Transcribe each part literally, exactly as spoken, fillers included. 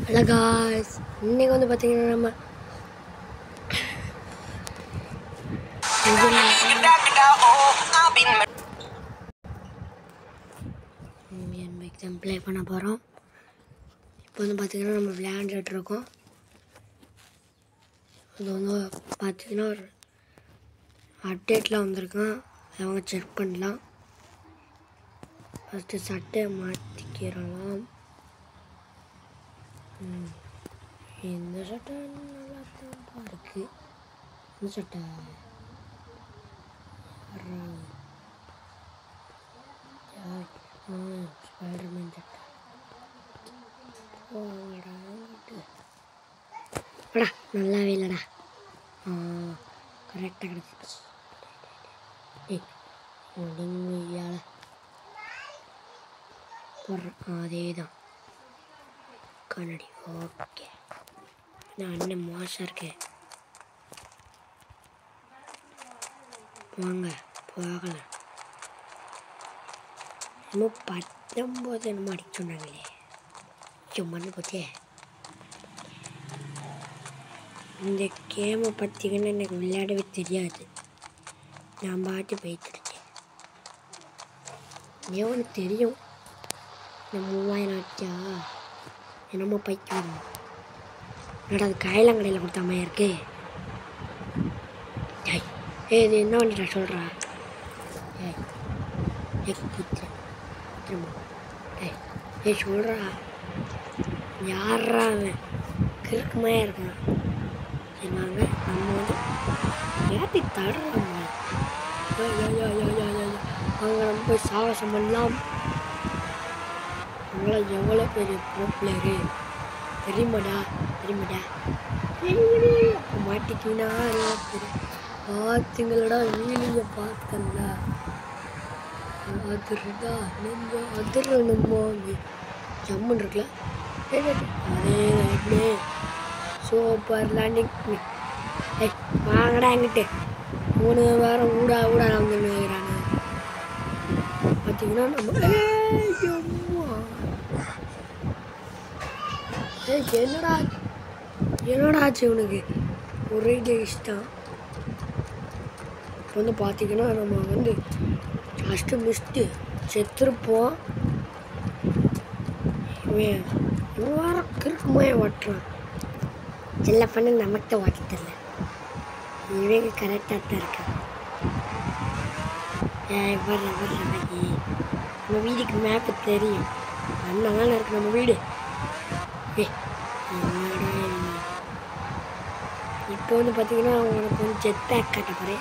Hello guys, இன்னைக்கு வந்து பார்த்தீங்கன்னா நம்ம இந்தியன் எக்ஸாம் ப்ளே பண்ண போகிறோம். இப்போ வந்து பார்த்தீங்கன்னா நம்ம விளையாண்டுட்டு இருக்கோம். அது வந்து பார்த்தீங்கன்னா ஒரு அப்டேட்டில் வந்திருக்கோம். அவங்க செக் பண்ணலாம். ஃபஸ்ட்டு சட்டையை மாற்றிக்கிறலாம். இந்த சட்டை நல்லா தான் இருக்கு. இந்த சட்டை ஸ்பைடர்மேன் சட்டை போடா, நல்லாவே இல்லைடா. கரெக்டாக கிடச்சிச்சு. ஏய் முடிங்கையால் போடுறேன். அதே தான் கண்ணாடி. ஓகே, நான் அண்ணன் மோசம் இருக்கேன். வாங்க போகலாம். என்னமோ பத்தொம்போது என்னமோ அடிக்க சொன்னாங்களே, சும்மான்னு போச்சே. இந்த கேமை பார்த்தீங்கன்னா எனக்கு விளையாடவே தெரியாது. நான் பாட்டு போயிட்டு இருக்கேன். எவனுக்கு தெரியும் இந்த மூவாயிரம் ஆச்சா என்னமோ பைக்கு வரும். என்னடா அது காயலாங்கடையில் கொடுத்த அம்மையா இருக்கு. ஏய் ஏ இது என்ன வண்டிடா சொல்கிறா? ஏய் ஏ குத்து திரும்ப. ஏய் ஏ சொல்கிறா, யாரா அவன்? கிறுக்குமையாக இருக்கான். சரி வாங்க, நம்ம வந்து ஏற்றி தடுறோம். அவங்க நம்ம போய் சாகசம் பண்ணலாம். அவங்களாம் எவ்வளோ பெரிய ப்ரோ பிளேயரு தெரியுமாடா? தெரியுமாடா? மாட்டிக்கினா பார்த்துங்களடா, வீலிங்க பார்த்தல அதிர்டா நெஞ்ச அதிரணுமோ ஜம்முன்னு இருக்குல்ல. அதே அப்படியே சூப்பர் லேண்டிங். ஏய் வாங்கடா எங்கிட்ட. மூணு வாரம் ஊடா ஊடா வந்து நினைக்கிறாங்க. பார்த்தீங்கன்னா நம்ம ஏய் என்னடா என்னடா ஆச்சு இவனுக்கு? ஒரே இஷ்டம். இப்போ வந்து பார்த்தீங்கன்னா நம்ம வந்து ஃபஸ்ட்டு மிஸ்ட்டு செத்துருப்போம். இவன் இவன் வாரம் கிறுக்குமே ஓட்டுறான். செல்ல பண்ண நமக்கு ஓட்ட தெரியல. இவங்க கரெக்டாக தான் இருக்கான். ஏய் வர்ற வர்ற வை. நம்ம வீட்டுக்கு மேப்பு தெரியும். அண்ணா தானே இருக்கு நம்ம வீடு. ஏ இப்போ வந்து பார்த்தீங்கன்னா அவங்களுக்கு வந்து ஜெட் பேக் காட்ட போகிறேன்.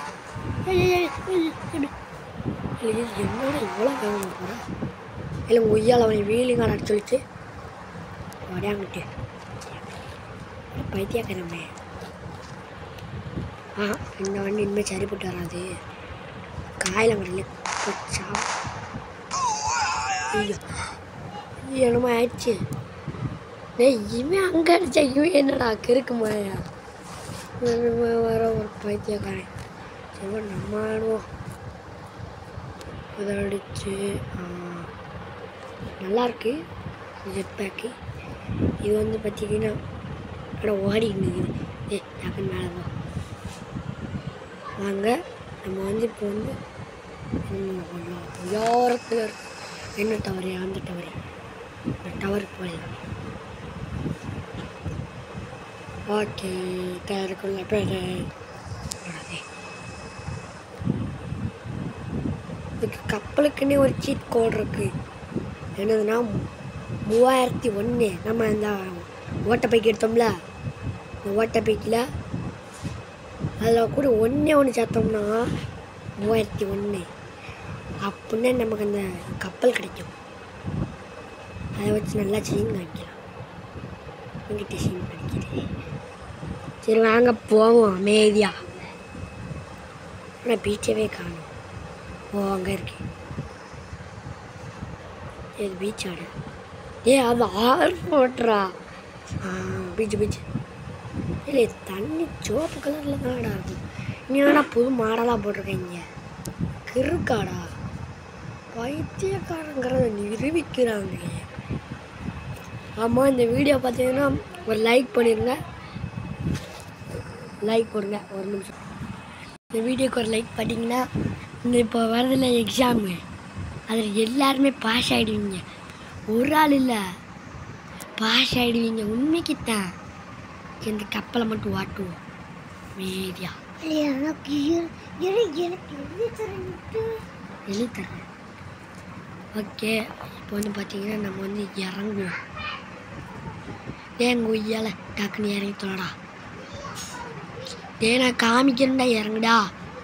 என்னோட இவ்வளோ கவனம் போகிறேன். இல்லை ஒய்யால் அவனை வீலிங்கால் அடிச்சு சொல்லிச்சு உடையாங்கிட்டு பைத்தியாக்கிறமே. ஆ இந்த வண்டி இனிமேல் சரிப்பட்டு வராது. காயிலங்கடையில் கொச்சா ஐயோ என்னமோ ஆயிடுச்சு. டேய் இவன் அங்கே அடிச்சா இவன் என்னடா கிறுக்குமாயா வர ஒரு பைத்தியக்காரன். சரி நம்ம ஆடுவோம். அதை அடிச்சு நல்லாயிருக்கு ஜெட் பேக்கு. இது வந்து பார்த்தீங்கன்னா ஆனால் ஓடிக்கிட்டு இருக்குது. ஏ டக்குன்னு மேலே தான் வாங்க. நம்ம வந்து இப்போ வந்து உயரத்தில் என்ன டவரு? அந்த டவரு அந்த டவருக்கு போயிடலாம். ஓகே டவருக்குள்ள போயிடு. இதுக்கு கப்பலுக்குன்னே ஒரு சீட் கோட் இருக்குது. என்னதுன்னா மூவாயிரத்தி ஒன்று. நம்ம இந்த ஓட்டப்பைக்கு எடுத்தோம்ல, இந்த ஓட்டப்பைக்கில் அதில் கூட ஒன்றே ஒன்று சேர்த்தோம்னா மூவாயிரத்தி ஒன்று அப்படின்னா நமக்கு அந்த கப்பல் கிடைக்கும். அதை வச்சு நல்லா சீன் காமிக்கலாம். எங்கிட்ட சீன் கிடைக்கிது. சரி வாங்க போவோம் அமைதியா. ஆனால் பீச்சவே காணும். ஓ அங்கே இருக்கு. இது பீச் ஆடு. ஏ அது ஆறு போட்டுறா. ஆ பீச்சு பீச்சு. இல்லை தண்ணி சிவப்பு கலரில் தான்டா இருக்கும். இன்னும் புது மாடலாக போட்டிருக்கீங்க. கிறுக்காடா பைத்தியக்காரங்கிறத நிரூபிக்கிறாங்க. ஆமாம், இந்த வீடியோ பார்த்தீங்கன்னா ஒரு லைக் பண்ணிடுங்க. லைக் போடுங்க. ஒரு நிமிஷம். இந்த வீடியோக்கு ஒரு லைக் பண்ணிங்கன்னா இந்த இப்போ வரதில்ல எக்ஸாமு, அதில் எல்லாருமே பாஸ் ஆகிடுவீங்க. ஒரு ஆள் இல்லை, பாஸ் ஆகிடுவீங்க. உண்மைக்குத்தான். இந்த கப்பலை மட்டும் வாட்டுவோம் மீதியா. எனக்கு எனக்கு எழுதி தரேன். ஓகே, இப்போ வந்து பார்த்தீங்கன்னா நம்ம வந்து இறங்குவோம். ஏன் கொய்யால டக்குன்னு இறங்கி தொலைடா. ஏ நான் காமிக்கிறேன்டா, இறங்குடா.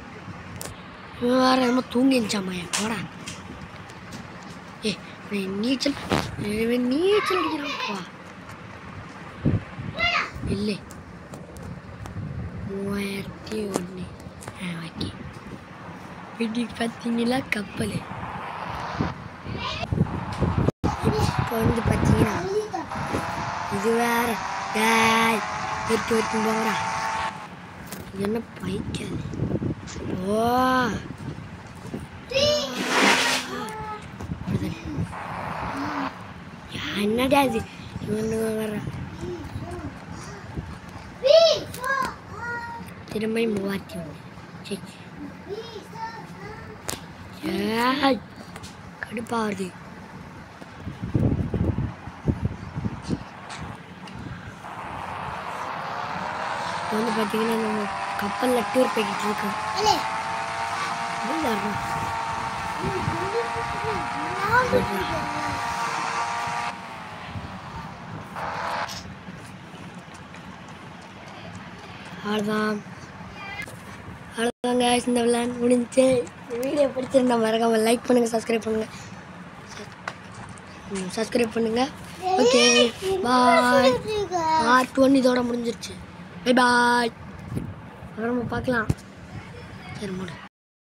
வேறு நம்ம தூங்கிச்சாமா என் போடா. ஏ நீச்சல் நீச்சல் அடிக்கிறான்ப்பா. இல்லை, மூவாயிரத்தி ஒன்று. ஆ ஓகே. வீட்டுக்கு பார்த்தீங்களா கப்பல். இப்போ வந்து பார்த்தீங்கன்னா இது வேற டேய் எடுத்து எடுத்து போங்கடா. இது என்ன பைக்காது. ஓ என்னடா இது இவனு வர. திரும்ப மூவாயிரத்தி ஒன்று. சரி ஏய் கடுப்பாகுது. வந்து பார்த்தீங்கன்னா நம்ம கப்பலில் டூர் போய்கிட்டு இருக்கோம். அவ்வளோதான் அவ்வளோதாங்க. இந்த விளையாண்டு முடிஞ்சு. வீடியோ பிடிச்சிருந்தா மறக்காமல் லைக் பண்ணுங்கள், சப்ஸ்கிரைப் பண்ணுங்கள் சப்ஸ்கிரைப் பண்ணுங்கள். Okay bye. பார்ட் ஒன் இதோட முடிஞ்சிருச்சு. Bye bye. அப்புறம் நம்ம பார்க்கலாம். சரி மூடு.